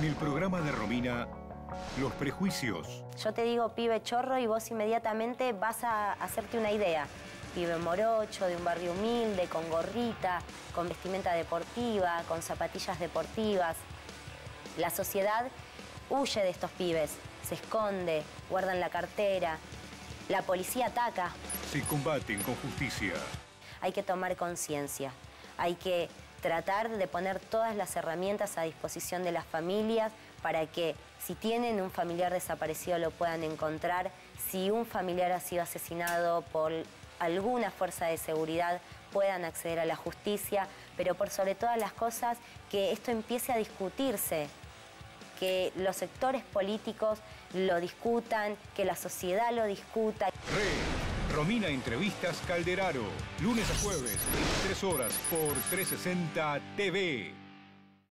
En el programa de Romina, los prejuicios. Yo te digo pibe chorro y vos inmediatamente vas a hacerte una idea. Pibe morocho, de un barrio humilde, con gorrita, con vestimenta deportiva, con zapatillas deportivas. La sociedad huye de estos pibes, se esconde, guardan la cartera. La policía ataca. Se combaten con justicia. Hay que tomar conciencia, hay que tratar de poner todas las herramientas a disposición de las familias para que si tienen un familiar desaparecido lo puedan encontrar, si un familiar ha sido asesinado por alguna fuerza de seguridad puedan acceder a la justicia, pero por sobre todas las cosas que esto empiece a discutirse, que los sectores políticos lo discutan, que la sociedad lo discuta. Romina Entrevistas Calderaro, lunes a jueves, 23 horas por 360 TV.